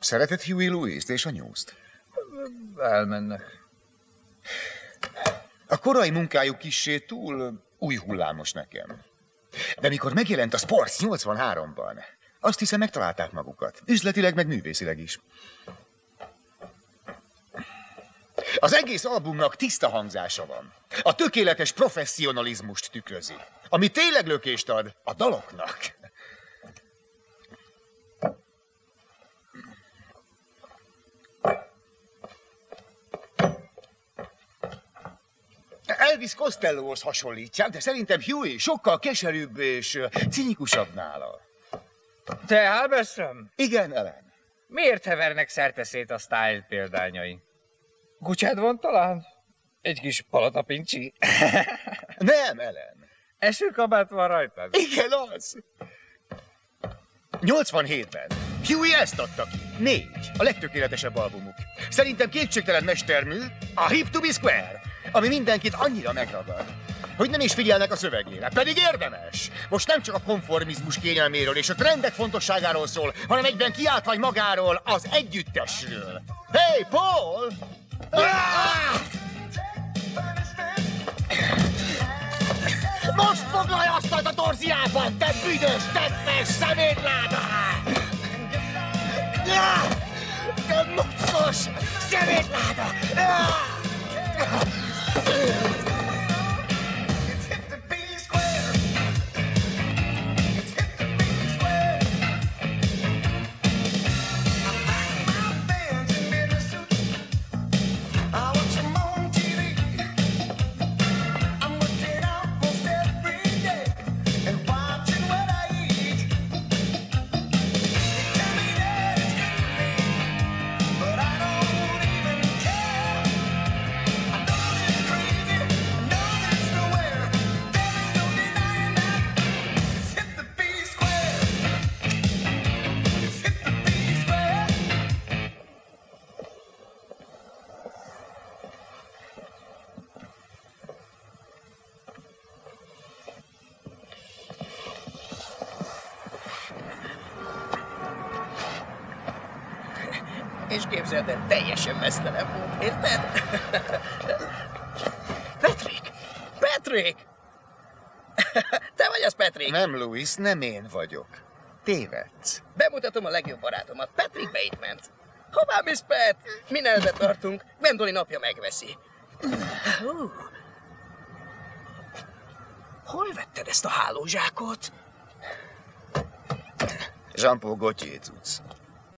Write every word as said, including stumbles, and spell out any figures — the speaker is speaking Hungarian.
Szereted Huey Lewis-t és a News-t? Elmennek. A korai munkájuk kissé túl új hullámos nekem. De mikor megjelent a Sports nyolcvanháromban, azt hiszem megtalálták magukat. Üzletileg, meg művészileg is. Az egész albumnak tiszta hangzása van. A tökéletes professzionalizmust tükrözi. Ami tényleg lökést ad a daloknak. Elvis Costellóhoz hasonlítják, de szerintem Huey sokkal keserűbb és cinikusabb nála. Te, Halberstrom? Igen, Ellen. Miért hevernek szerteszét a Style példányai? Kutyád van talán? Egy kis palatapincsi? Nem, Ellen. Esőkabát van rajtad? Igen, az. nyolcvanhétben Huey ezt adta ki. Négy. A legtökéletesebb albumuk. Szerintem kétségtelen mestermű, a Hip to be Square, ami mindenkit annyira megragad, hogy nem is figyelnek a szövegére. Pedig érdemes. Most nem csak a konformizmus kényelméről és a trendek fontosságáról szól, hanem egyben kiáltvány magáról, az együttesről. Hey, Paul! Ah! Most foglalj asztalt a torziában, te büdös, teppes, szemétláda! Te mucos, szemétláda! És képzeld el, teljesen mesztelen volt, érted? Patrick! Patrick! Te vagy az, Patrick? Nem, Louis, nem én vagyok. Tévedsz. Bemutatom a legjobb barátomat, Patrick Bateman-t. Hová, Miss Pat? Mi nelbe tartunk, Gwendolyn apja megveszi. Uh. Hol vetted ezt a hálózsákot? Jean-Paul Gaultier cucc.